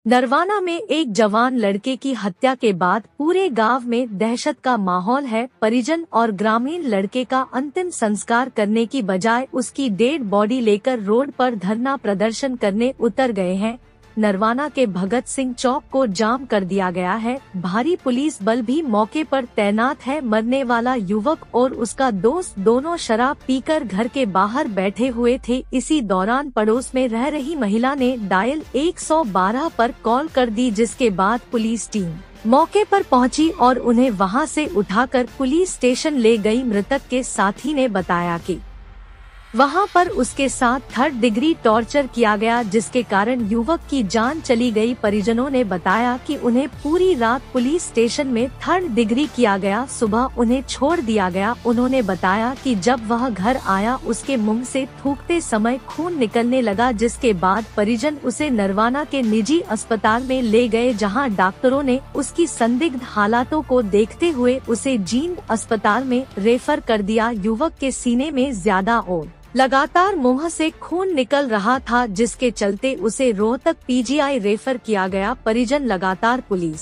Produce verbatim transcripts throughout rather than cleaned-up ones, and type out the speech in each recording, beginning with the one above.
नरवाना में एक जवान लड़के की हत्या के बाद पूरे गांव में दहशत का माहौल है। परिजन और ग्रामीण लड़के का अंतिम संस्कार करने की बजाय उसकी डेड बॉडी लेकर रोड पर धरना प्रदर्शन करने उतर गए हैं। नरवाना के भगत सिंह चौक को जाम कर दिया गया है। भारी पुलिस बल भी मौके पर तैनात है। मरने वाला युवक और उसका दोस्त दोनों शराब पीकर घर के बाहर बैठे हुए थे। इसी दौरान पड़ोस में रह रही महिला ने डायल एक सौ बारह पर कॉल कर दी, जिसके बाद पुलिस टीम मौके पर पहुंची और उन्हें वहां से उठाकर पुलिस स्टेशन ले गई। मृतक के साथी ने बताया कि वहां पर उसके साथ थर्ड डिग्री टॉर्चर किया गया, जिसके कारण युवक की जान चली गई। परिजनों ने बताया कि उन्हें पूरी रात पुलिस स्टेशन में थर्ड डिग्री किया गया, सुबह उन्हें छोड़ दिया गया। उन्होंने बताया कि जब वह घर आया उसके मुंह से थूकते समय खून निकलने लगा, जिसके बाद परिजन उसे नरवाना के निजी अस्पताल में ले गए, जहां डॉक्टरों ने उसकी संदिग्ध हालातों को देखते हुए उसे जींद अस्पताल में रेफर कर दिया। युवक के सीने में ज्यादा और लगातार मुंह से खून निकल रहा था, जिसके चलते उसे रोहतक पीजीआई रेफर किया गया। परिजन लगातार पुलिस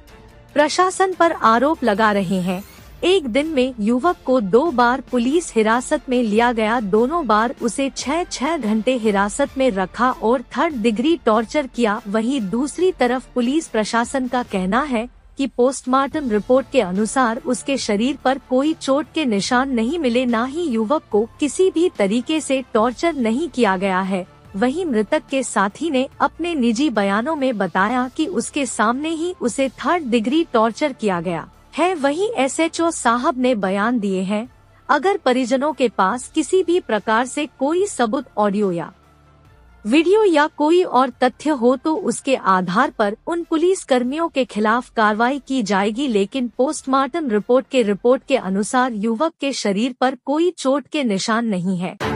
प्रशासन पर आरोप लगा रहे हैं। एक दिन में युवक को दो बार पुलिस हिरासत में लिया गया। दोनों बार उसे छह छह घंटे हिरासत में रखा और थर्ड डिग्री टॉर्चर किया। वहीं दूसरी तरफ पुलिस प्रशासन का कहना है कि पोस्टमार्टम रिपोर्ट के अनुसार उसके शरीर पर कोई चोट के निशान नहीं मिले, ना ही युवक को किसी भी तरीके से टॉर्चर नहीं किया गया है। वहीं मृतक के साथी ने अपने निजी बयानों में बताया कि उसके सामने ही उसे थर्ड डिग्री टॉर्चर किया गया है। वहीं एसएचओ साहब ने बयान दिए हैं, अगर परिजनों के पास किसी भी प्रकार से कोई सबूत, ऑडियो या वीडियो या कोई और तथ्य हो तो उसके आधार पर उन पुलिस कर्मियों के खिलाफ कार्रवाई की जाएगी। लेकिन पोस्टमार्टम रिपोर्ट के रिपोर्ट के अनुसार युवक के शरीर पर कोई चोट के निशान नहीं है।